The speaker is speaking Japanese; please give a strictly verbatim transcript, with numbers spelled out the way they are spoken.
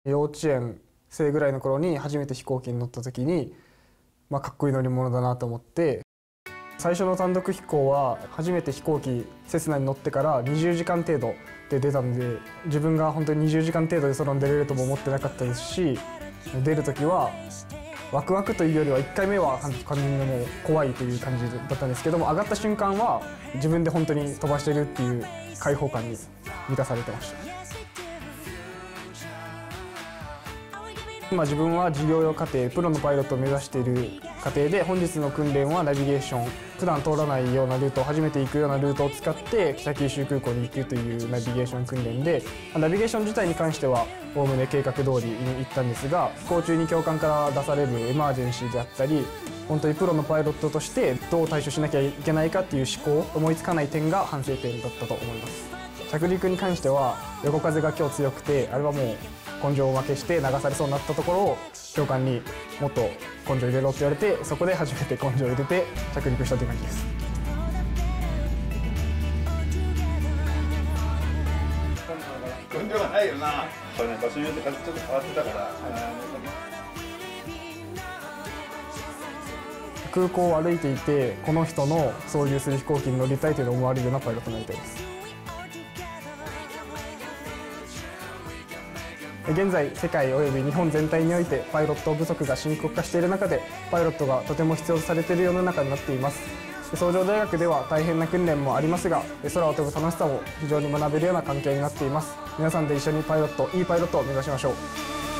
幼稚園生ぐらいの頃に初めて飛行機に乗った時に、まあ、かっこいい乗り物だなと思って、最初の単独飛行は初めて飛行機セスナに乗ってからにじゅうじかん程度で出たんで、自分が本当ににじゅうじかん程度で空に出れるとも思ってなかったですし、出る時はワクワクというよりはいっかいめは完全にもう怖いという感じだったんですけども、上がった瞬間は自分で本当に飛ばしてるっていう開放感に満たされてました。今自分は事業用課程プロのパイロットを目指している過程で、本日の訓練はナビゲーション、普段通らないようなルートを初めて行くようなルートを使って北九州空港に行くというナビゲーション訓練で、ナビゲーション自体に関してはおおむね計画通りに行ったんですが、飛行中に教官から出されるエマージェンシーであったり、本当にプロのパイロットとしてどう対処しなきゃいけないかっていう思考、思いつかない点が反省点だったと思います。着陸に関しては横風が今日強くて、あれはもう根性負けして流されそうになったところを教官にもっと根性入れろって言われて、そこで初めて根性を入れて着陸したという感じです。 根性はないよな。これね、場所によって風ちょっと変わってたから、はい、 空港を歩いていて、この人の操縦する飛行機に乗りたいというのを思われるようなパイロットになりたいです。現在世界および日本全体においてパイロット不足が深刻化している中で、パイロットがとても必要とされている世の中になっています。崇城大学では大変な訓練もありますが、空を飛ぶ楽しさも非常に学べるような関係になっています。皆さんで一緒にパイロット、いいパイロットを目指しましょう。